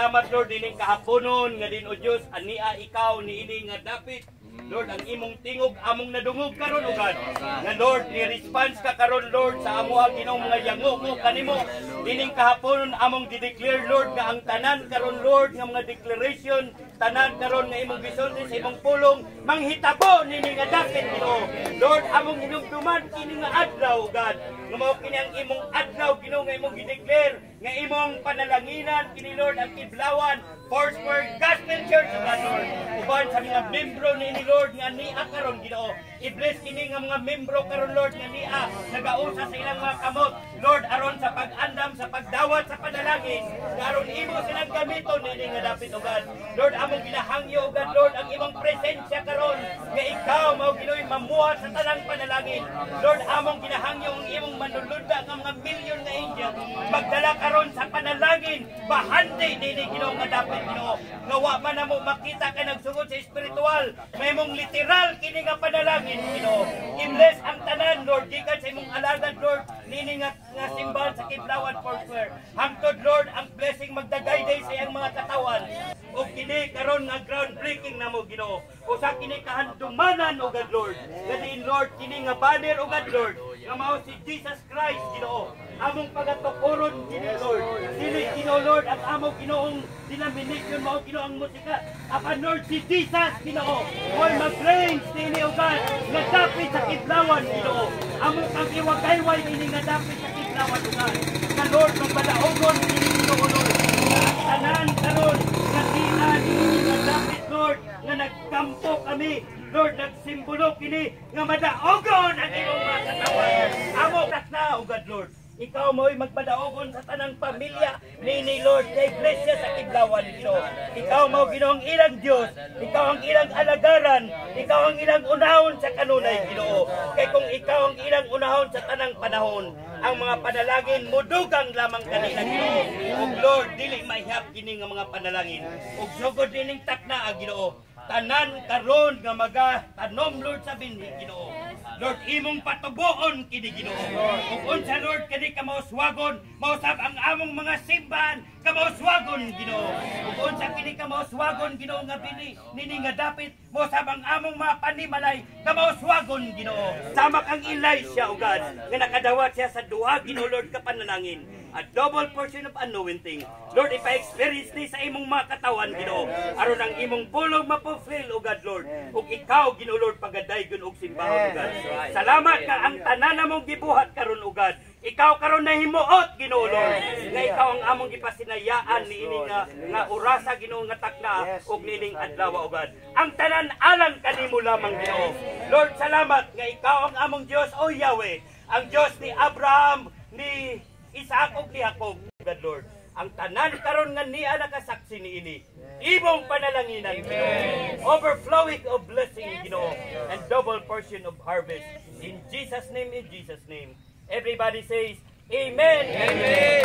salamat Lord ining kahaponon nga din o Dios ania ikaw niini nga dapit Lord, ang imong tingog, among nadungog karon o God. Nga Lord, ni-response ka karon Lord sa amo ang ginong mga yango mo kanimo. Dining kahapon among di-declare Lord nga ang tanan karon Lord nga mga declaration, tanan karon nga imong gisulti sa imong pulong, manghitabo nini nga dapit Ginoo. Lord, among hinumduman kini nga adlaw God. Nga mao kini ang imong adlaw Ginoo nga imong gi-declare nga imong panalanginan kini Lord ang Kidlawan Foursquare Gospel Church of God Lord. Uban sa mga membro nini Lord nga nia karon Ginoo. I-bless kini nga mga membro karon Lord nga nia nagausa sa ilang mga kamot Lord aron sa pag-andam sa pagdawat sa panalangin aron imo silang gamiton nini nga dapit o God. Lord among ginahangyo o God Lord ang imong presensya karon nga ikaw mao Ginoo mamuhat sa tanang panalangin. Lord among ginahangyo ang imong manulunda nga mga milyon na angel magdala karon sa panalangin bahandi nini Ginoo nga dapit Ginoo. Nga wa man namo makita ka nagsugod sa espiritual may mong literal kini nga panalangin Ginoo. I-bless ang tanan Lord gikan sa imong alagad Lord nini nga simbahan sa Kidlawan Foursquare. Hangtod Lord ang blessing magdagayday sa iyang mga katawan. O kini karon nga groundbreaking namo Ginoo. O sa kini kahandumanan o God Lord. Gadiin Lord kini nga banner o God Lord. Nga mao si Jesus Christ Ginoo. Among pagatukuron kini Lord. Dili Ginoo Lord ang among Ginoong denomination mao Ginoo ang musika. Apan Lord si Jesus Ginoo. Oy mag-reign kini o God nga dapit sa Kidlawan Ginoo. Among kang iwagayway kini nga dapit sa Kidlawan o God. Nga Lord magbadaogon kini Ginoo Lord. Tanan karon nga dian nga dapit Lord nga nagkampo kami Lord nagsimbolo kini nga madaogon ang imong mga katawan. Amo na o God Lord. Ikaw mo'y magpadaogon sa tanang pamilya ni Lord kay Iglesia sa Kidlawan Ginoo. Ikaw mo Ginoo ang ilang Dios, ikaw ang ilang alagaran, ikaw ang ilang unahon sa kanunay Ginoo. Kay kung ikaw ang ilang unahon sa tanang panahon, ang mga panalangin mudugang lamang kanila Ginoo. Ug Lord dili mahiyap kini nga mga panalangin. Ug sugod dining takna Ginoo. Tanan karon nga magatanom Lord sa binhi Ginoo. Lord imong patubuon kini Ginoo. Ug unsa Lord kini kamauswagon, mausab ang among mga simbahan kamauswagon Ginoo. Ug unsa kini kamauswagon Ginoo nga binhi nini nga dapit mausab ang among mga panimalay kamauswagon Ginoo. Sama kang Elijah o God nga nakadawat siya sa duha Ginoo Lord ka panalangin. A double portion of anointing. Lord, ipa-experience ni sa imong mga katawan, Ginoo. Aron ang imong pulong mapufil, O God, Lord. Ug ikaw, Ginoo Lord, pagadaygon og simbahon, O God. Salamat ka ang tanan namong gibuhat karon, O God. Ikaw karon na himuot, Ginoo Lord. Nga ikaw ang among gipasinayaan niini nga orasa, Ginoo nga takna ug nining adlaw, O God. Ang tanan alang kanimo lamang, Ginoo. Lord, salamat nga ikaw ang among Dios, O Yahweh. Ang Dios ni Abraham, ni Isaac ug ni Jacob, God Lord. Ang tanan karon nga niya nakasaksi niini. Imong panalanginan, Ginoo. Overflowing of blessing, Ginoo, and double portion of harvest. In Jesus' name, in Jesus' name. Everybody says, Amen. Amen.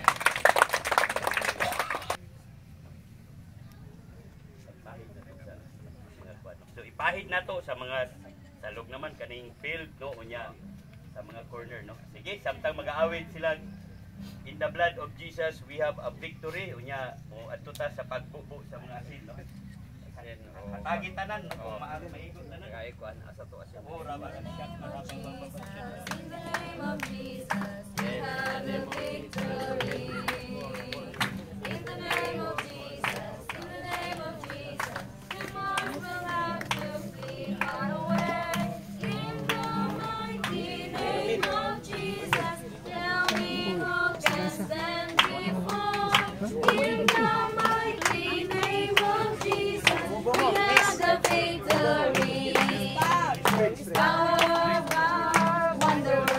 So ipahid na to sa mga salog naman kaning field no unya sa mga corner no. Sige, samtang mag-aawit sila in the blood of Jesus we have a victory unya mo adto ta sa pagbubo sa mga asin no. Patagi tanan kung maaari maigot tanan kay kuan asa to asya. Oh, raba ka siya marabang babasya. In the name of Jesus we have a victory. In the name of Jesus, in the name of Jesus, demons will have to flee far away. In the mighty name of Jesus, there'll be no chance than before. In the mighty name of Jesus, we have the victory. Power, wonder.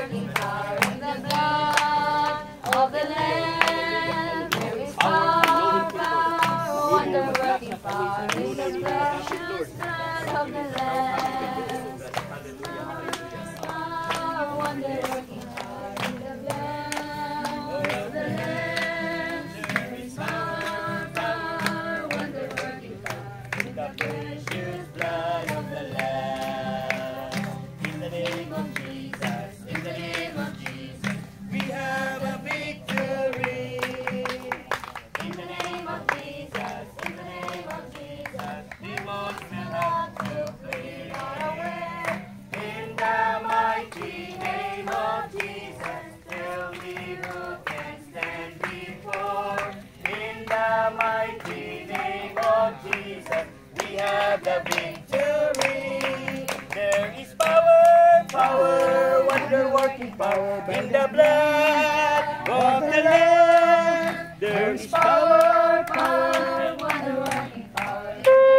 of Jesus. Tell me who can stand before. In the mighty name of Jesus, we have the victory. There is power, power, wonder-working power in the blood of the Lamb. There is power, power, wonder-working power.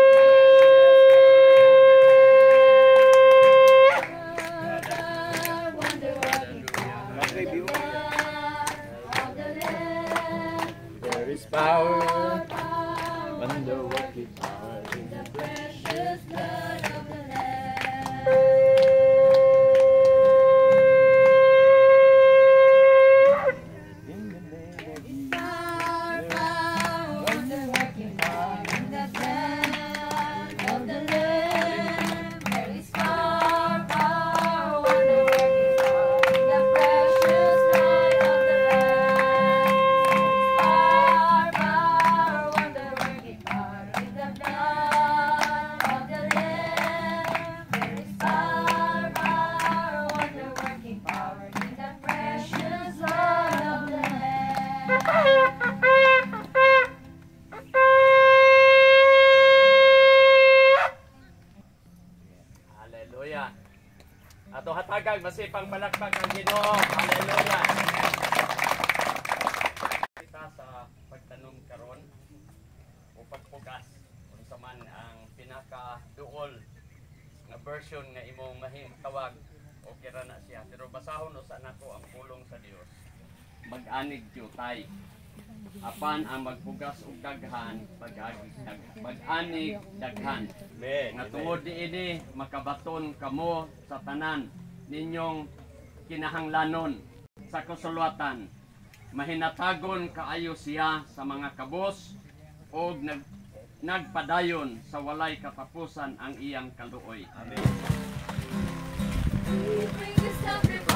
There is power, wonder-working power in the Precious blood of the Lamb. Power, power, wonder-working power in the blood of the Lamb. There is power, power, wonder-working power in the precious blood of the Lamb. Power, power, wonder-working power in the blood of the Lamb. There is power, power, wonder-working power in the precious blood of the Lamb. Hallelujah. Ato hatagag masipang palakpak ang Ginoo. Hallelujah. Kita sa pagtanong karon o pagpugas unsa man ang pinaka-duol nga version nga imong mahimtawag o kira na siya. Pero basahon usa nako ang pulong sa Dios. Mag-anig jutay. Apan ang magpugas og daghan, pag-anig daghan. Nga tungod diini makabaton kamo sa tanan ninyong kinahanglanon sa kasulatan. Mahinatagon kaayo siya sa mga kabos o nagpadayon sa walay katapusan ang iyang kaluoy. Amen. We bring the sacrifice.